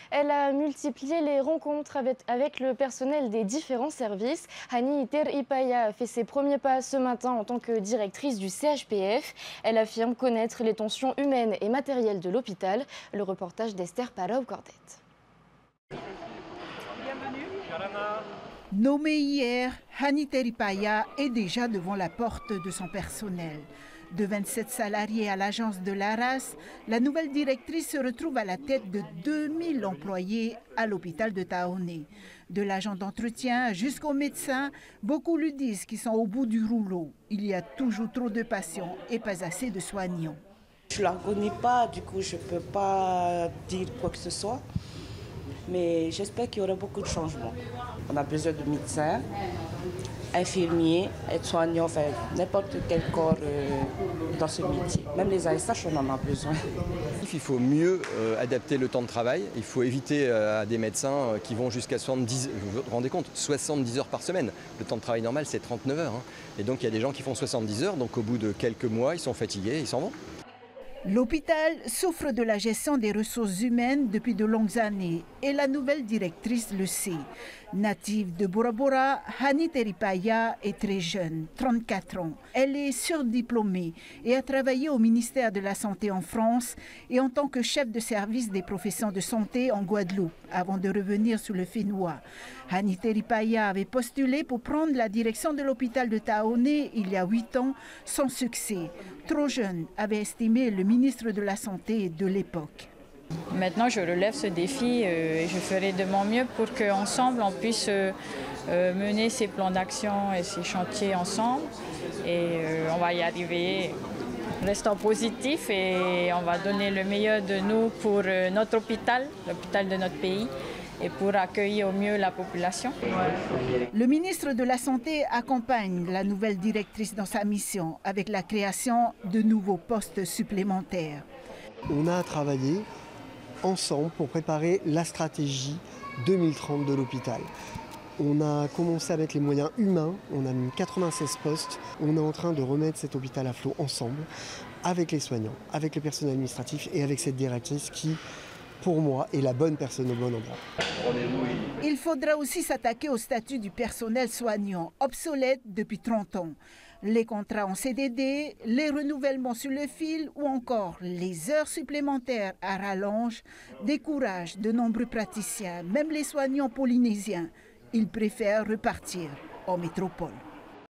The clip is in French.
Elle a multiplié les rencontres avec le personnel des différents services. Hani Teripaya a fait ses premiers pas ce matin en tant que directrice du CHPF. Elle affirme connaître les tensions humaines et matérielles de l'hôpital. Le reportage d'Esther Palao-Cordet. Nommée hier, Hani Teripaya est déjà devant la porte de son personnel. De 27 salariés à l'agence de l'Aras, la nouvelle directrice se retrouve à la tête de 2000 employés à l'hôpital de Taoné. De l'agent d'entretien jusqu'aux médecins, beaucoup lui disent qu'ils sont au bout du rouleau. Il y a toujours trop de patients et pas assez de soignants. Je ne la connais pas, du coup je ne peux pas dire quoi que ce soit. Mais j'espère qu'il y aura beaucoup de changements. On a besoin de médecins, infirmiers, aides-soignants, enfin n'importe quel corps dans ce métier. Même les ASH, on en a besoin. Il faut mieux adapter le temps de travail. Il faut éviter à des médecins qui vont jusqu'à 70, vous vous rendez compte, 70 heures par semaine. Le temps de travail normal, c'est 39 heures. Et donc il y a des gens qui font 70 heures, donc au bout de quelques mois, ils sont fatigués, ils s'en vont. L'hôpital souffre de la gestion des ressources humaines depuis de longues années et la nouvelle directrice le sait. Native de Bora Bora, Hani Teripaya est très jeune, 34 ans. Elle est surdiplômée et a travaillé au ministère de la Santé en France et en tant que chef de service des professions de santé en Guadeloupe avant de revenir sur le Fénois. Hani Teripaya avait postulé pour prendre la direction de l'hôpital de Taoné il y a 8 ans sans succès. Trop jeune, avait estimé le ministre de la Santé de l'époque. Maintenant, je relève ce défi et je ferai de mon mieux pour qu'ensemble, on puisse mener ces plans d'action et ces chantiers ensemble. Et on va y arriver. Restons positifs et on va donner le meilleur de nous pour notre hôpital, l'hôpital de notre pays, et pour accueillir au mieux la population. Le ministre de la Santé accompagne la nouvelle directrice dans sa mission avec la création de nouveaux postes supplémentaires. On a travaillé ensemble pour préparer la stratégie 2030 de l'hôpital. On a commencé à mettre les moyens humains, on a mis 96 postes. On est en train de remettre cet hôpital à flot ensemble, avec les soignants, avec le personnel administratif et avec cette directrice qui, pour moi, est la bonne personne au bon endroit. Il faudra aussi s'attaquer au statut du personnel soignant, obsolète depuis 30 ans. Les contrats en CDD, les renouvellements sur le fil ou encore les heures supplémentaires à rallonge découragent de nombreux praticiens, même les soignants polynésiens. Ils préfèrent repartir en métropole.